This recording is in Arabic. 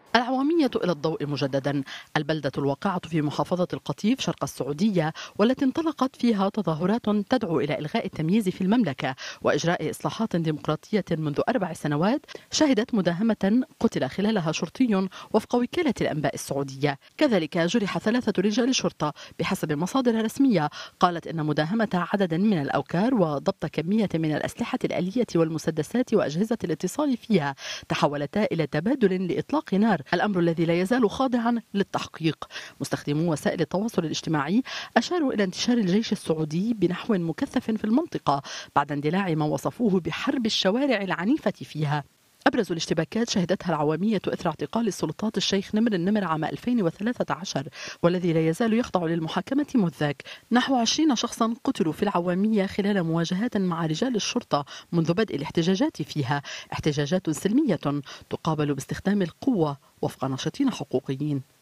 العوامية إلى الضوء مجددا. البلدة الواقعة في محافظة القطيف شرق السعودية، والتي انطلقت فيها تظاهرات تدعو إلى إلغاء التمييز في المملكة وإجراء إصلاحات ديمقراطية منذ 4 سنوات، شهدت مداهمة قتل خلالها شرطي وفق وكالة الأنباء السعودية. كذلك جرح 3 رجال شرطة بحسب مصادر رسمية قالت إن مداهمة عدد من الأوكار وضبط كمية من الأسلحة الآلية والمسدسات وأجهزة الاتصال فيها تحولتا إلى تبادل لإطلاق نار، الأمر الذي لا يزال خاضعا للتحقيق. مستخدمو وسائل التواصل الاجتماعي أشاروا إلى انتشار الجيش السعودي بنحو مكثف في المنطقة بعد اندلاع ما وصفوه بحرب الشوارع العنيفة فيها. أبرز الاشتباكات شهدتها العوامية إثر اعتقال السلطات الشيخ نمر النمر عام 2013، والذي لا يزال يخضع للمحاكمة مذ ذاك. نحو 20 شخصا قتلوا في العوامية خلال مواجهات مع رجال الشرطة منذ بدء الاحتجاجات فيها، احتجاجات سلمية تقابل باستخدام القوة وفق ناشطين حقوقيين.